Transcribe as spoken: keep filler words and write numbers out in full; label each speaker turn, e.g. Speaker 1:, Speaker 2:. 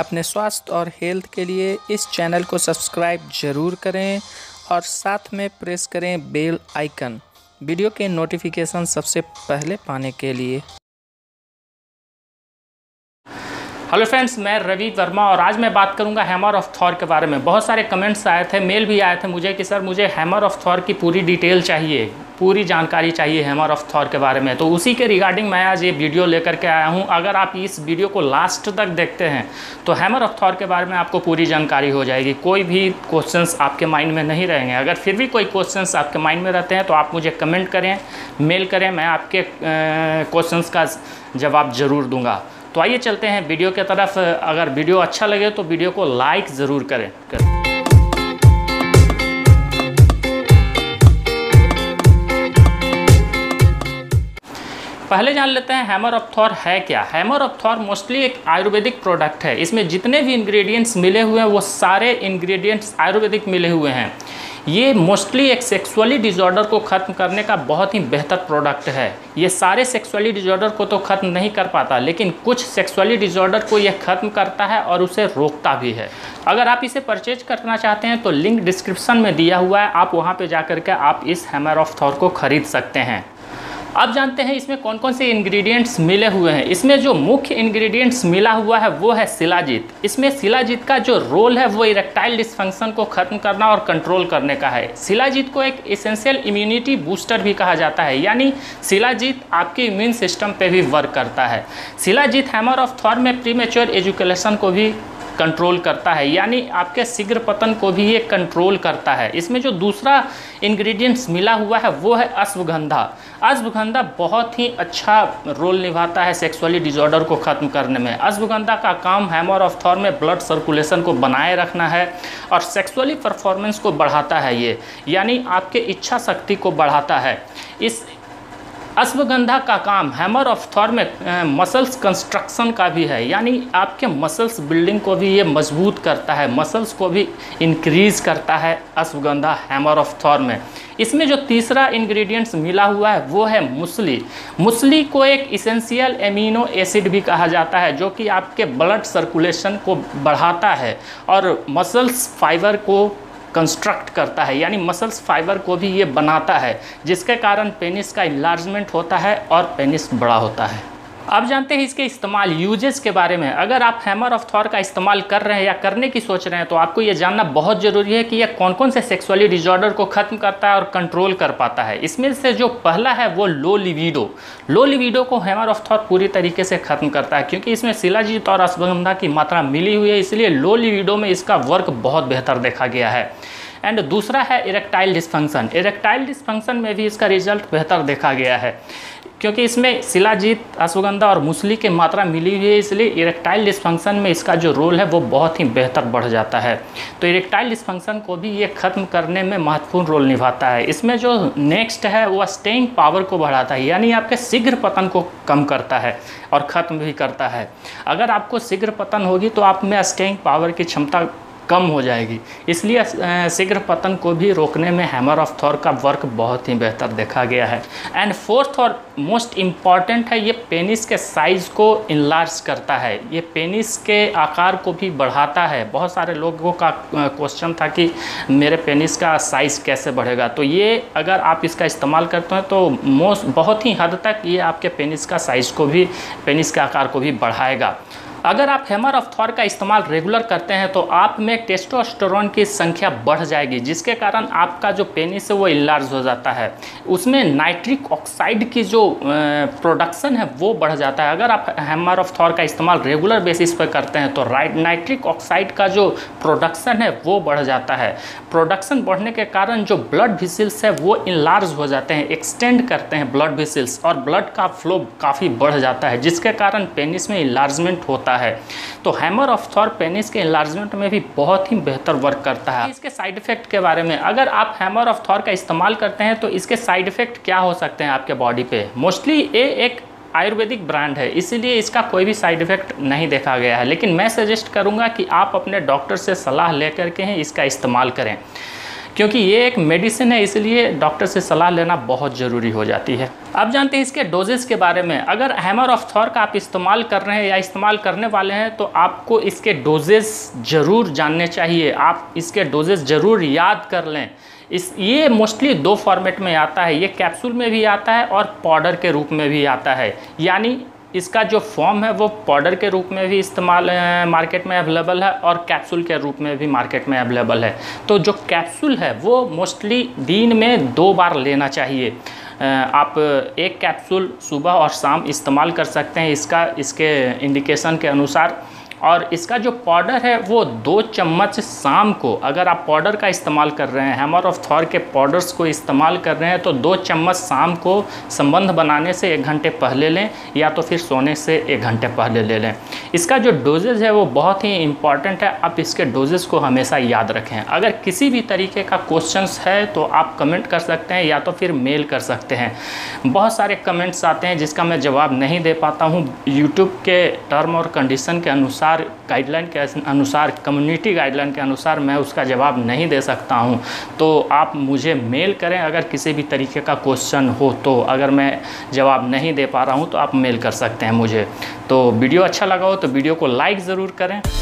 Speaker 1: अपने स्वास्थ्य और हेल्थ के लिए इस चैनल को सब्सक्राइब ज़रूर करें और साथ में प्रेस करें बेल आइकन वीडियो के नोटिफिकेशन सबसे पहले पाने के लिए।
Speaker 2: हेलो फ्रेंड्स, मैं रवि वर्मा और आज मैं बात करूंगा हैमर ऑफ थॉर के बारे में। बहुत सारे कमेंट्स आए थे, मेल भी आए थे मुझे कि सर मुझे हैमर ऑफ थॉर की पूरी डिटेल चाहिए, पूरी जानकारी चाहिए हैमर ऑफ थॉर के बारे में। तो उसी के रिगार्डिंग मैं आज ये वीडियो लेकर के आया हूँ। अगर आप इस वीडियो को लास्ट तक देखते हैं तो हैमर ऑफ थॉर के बारे में आपको पूरी जानकारी हो जाएगी। कोई भी क्वेश्चंस आपके माइंड में नहीं रहेंगे। अगर फिर भी कोई क्वेश्चंस आपके माइंड में रहते हैं तो आप मुझे कमेंट करें, मेल करें, मैं आपके क्वेश्चंस का जवाब ज़रूर दूँगा। तो आइए चलते हैं वीडियो की तरफ। अगर वीडियो अच्छा लगे तो वीडियो को लाइक ज़रूर करें कर। पहले जान लेते हैं हैमर ऑफ थॉर है क्या। हैमर ऑफ थॉर मोस्टली एक आयुर्वेदिक प्रोडक्ट है। इसमें जितने भी इंग्रेडिएंट्स मिले हुए हैं वो सारे इंग्रेडिएंट्स आयुर्वेदिक मिले हुए हैं। ये मोस्टली एक सेक्सुअली डिसऑर्डर को ख़त्म करने का बहुत ही बेहतर प्रोडक्ट है। ये सारे सेक्सुअली डिसऑर्डर को तो ख़त्म नहीं कर पाता, लेकिन कुछ सेक्सुअली डिसऑर्डर को ये ख़त्म करता है और उसे रोकता भी है। अगर आप इसे परचेज करना चाहते हैं तो लिंक डिस्क्रिप्शन में दिया हुआ है, आप वहाँ पे जा कर के आप इस हैमर ऑफ थॉर को ख़रीद सकते हैं। अब जानते हैं इसमें कौन कौन से इंग्रेडिएंट्स मिले हुए हैं। इसमें जो मुख्य इंग्रेडिएंट्स मिला हुआ है वो है शिलाजीत। इसमें शिलाजीत का जो रोल है वो इरेक्टाइल डिस्फंक्शन को ख़त्म करना और कंट्रोल करने का है। शिलाजीत को एक एसेंशियल इम्यूनिटी बूस्टर भी कहा जाता है, यानी शिलाजीत आपके इम्यून सिस्टम पे भी वर्क करता है। शिलाजीत हैमर ऑफ थॉर में प्रीमेच्योर एजुकेशन को भी कंट्रोल करता है, यानी आपके शीघ्र पतन को भी ये कंट्रोल करता है। इसमें जो दूसरा इंग्रेडिएंट्स मिला हुआ है वो है अश्वगंधा। अश्वगंधा बहुत ही अच्छा रोल निभाता है सेक्सुअली डिसऑर्डर को ख़त्म करने में। अश्वगंधा का काम हैमर ऑफ थॉर में ब्लड सर्कुलेशन को बनाए रखना है और सेक्सुअली परफॉर्मेंस को बढ़ाता है ये, यानी आपके इच्छा शक्ति को बढ़ाता है। इस अश्वगंधा का काम हैमर ऑफ थॉर में मसल्स कंस्ट्रक्शन का भी है, यानी आपके मसल्स बिल्डिंग को भी ये मजबूत करता है, मसल्स को भी इंक्रीज करता है अश्वगंधा हैमर ऑफ थॉर में। इसमें जो तीसरा इंग्रेडिएंट्स मिला हुआ है वो है मूसली। मूसली को एक इसेंशियल एमिनो एसिड भी कहा जाता है, जो कि आपके ब्लड सर्कुलेशन को बढ़ाता है और मसल्स फाइबर को कंस्ट्रक्ट करता है, यानी मसल्स फाइबर को भी ये बनाता है, जिसके कारण पेनिस का इन्लार्जमेंट होता है और पेनिस बड़ा होता है। अब जानते हैं इसके इस्तेमाल यूजेस के बारे में। अगर आप हैमर ऑफ थॉर का इस्तेमाल कर रहे हैं या करने की सोच रहे हैं तो आपको ये जानना बहुत ज़रूरी है कि यह कौन कौन से सेक्सुअली डिसऑर्डर को ख़त्म करता है और कंट्रोल कर पाता है। इसमें से जो पहला है वो लो लिविडो। लो लिविडो को हैमर ऑफ थॉर पूरी तरीके से ख़त्म करता है, क्योंकि इसमें शिलाजीत और अश्वगंधा की मात्रा मिली हुई है, इसलिए लो लिविडो में इसका वर्क बहुत बेहतर देखा गया है। एंड दूसरा है इरेक्टाइल डिस्फंक्शन। इरेक्टाइल डिस्फंक्शन में भी इसका रिजल्ट बेहतर देखा गया है, क्योंकि इसमें शिलाजीत, अश्वगंधा और मूसली की मात्रा मिली हुई है, इसलिए इरेक्टाइल डिस्फंक्शन में इसका जो रोल है वो बहुत ही बेहतर बढ़ जाता है। तो इरेक्टाइल डिस्फंक्शन को भी ये ख़त्म करने में महत्वपूर्ण रोल निभाता है। इसमें जो नेक्स्ट है वो स्टेइंग पावर को बढ़ाता है, यानी आपके शीघ्र पतन को कम करता है और ख़त्म भी करता है। अगर आपको शीघ्र पतन होगी तो आप में स्टेइंग पावर की क्षमता कम हो जाएगी, इसलिए शीघ्र पतन को भी रोकने में हैमर ऑफ थॉर का वर्क बहुत ही बेहतर देखा गया है। एंड फोर्थ और मोस्ट इम्पॉर्टेंट है, ये पेनिस के साइज़ को इनलार्ज करता है, ये पेनिस के आकार को भी बढ़ाता है। बहुत सारे लोगों का क्वेश्चन था कि मेरे पेनिस का साइज़ कैसे बढ़ेगा, तो ये अगर आप इसका इस्तेमाल करते हैं तो मोस्ट बहुत ही हद तक ये आपके पेनिस का साइज़ को भी, पेनिस के आकार को भी बढ़ाएगा। अगर आप हैमर ऑफ थॉर का इस्तेमाल रेगुलर करते हैं तो आप में टेस्टोस्टेरोन की संख्या बढ़ जाएगी, जिसके कारण आपका जो पेनिस है वो इनलार्ज हो जाता है। उसमें नाइट्रिक ऑक्साइड की जो प्रोडक्शन है वो बढ़ जाता है। अगर आप हैमर ऑफ थॉर का इस्तेमाल रेगुलर बेसिस पर करते हैं तो राइट नाइट्रिक ऑक्साइड का जो प्रोडक्शन है वो बढ़ जाता है। प्रोडक्शन बढ़ने के कारण जो ब्लड वेसल्स है वो इनलार्ज हो जाते हैं, एक्सटेंड करते हैं ब्लड वेसल्स, और ब्लड का फ्लो काफ़ी बढ़ जाता है, जिसके कारण पेनिस में इनलार्जमेंट होता है। तो हैमर ऑफ थॉर पेनिस के एनलार्जमेंट में भी बहुत ही बेहतर वर्क करता है। इसके साइड इफेक्ट के बारे में, अगर आप हैमर ऑफ थॉर का इस्तेमाल करते हैं तो इसके साइड इफेक्ट क्या हो सकते हैं आपके बॉडी पे। मोस्टली ये एक आयुर्वेदिक ब्रांड है, इसीलिए इसका कोई भी साइड इफेक्ट नहीं देखा गया है, लेकिन मैं सजेस्ट करूंगा कि आप अपने डॉक्टर से सलाह लेकर के ही इसका इस्तेमाल करें। क्योंकि ये एक मेडिसिन है, इसलिए डॉक्टर से सलाह लेना बहुत ज़रूरी हो जाती है। अब जानते हैं इसके डोजेस के बारे में। अगर हैमर ऑफ थॉर का आप इस्तेमाल कर रहे हैं या इस्तेमाल करने वाले हैं तो आपको इसके डोजेस ज़रूर जानने चाहिए, आप इसके डोजेस ज़रूर याद कर लें। इस ये मोस्टली दो फॉर्मेट में आता है, ये कैप्सूल में भी आता है और पाउडर के रूप में भी आता है। यानी इसका जो फॉर्म है वो पाउडर के रूप में भी इस्तेमाल मार्केट में अवेलेबल है और कैप्सूल के रूप में भी मार्केट में अवेलेबल है। तो जो कैप्सूल है वो मोस्टली दिन में दो बार लेना चाहिए। आप एक कैप्सूल सुबह और शाम इस्तेमाल कर सकते हैं इसका, इसके इंडिकेशन के अनुसार। और इसका जो पाउडर है वो दो चम्मच शाम को, अगर आप पाउडर का इस्तेमाल कर रहे हैं, हैमर ऑफ थॉर के पाउडर्स को इस्तेमाल कर रहे हैं, तो दो चम्मच शाम को संबंध बनाने से एक घंटे पहले लें या तो फिर सोने से एक घंटे पहले ले लें। इसका जो डोजेज है वो बहुत ही इम्पॉर्टेंट है, आप इसके डोजेस को हमेशा याद रखें। अगर किसी भी तरीके का क्वेश्चंस है तो आप कमेंट कर सकते हैं या तो फिर मेल कर सकते हैं। बहुत सारे कमेंट्स आते हैं जिसका मैं जवाब नहीं दे पाता हूँ, यूट्यूब के टर्म और कंडीशन के अनुसार, गाइडलाइन के अनुसार, कम्युनिटी गाइडलाइन के अनुसार मैं उसका जवाब नहीं दे सकता हूं। तो आप मुझे मेल करें अगर किसी भी तरीके का क्वेश्चन हो तो। अगर मैं जवाब नहीं दे पा रहा हूं तो आप मेल कर सकते हैं मुझे। तो वीडियो अच्छा लगा हो तो वीडियो को लाइक ज़रूर करें।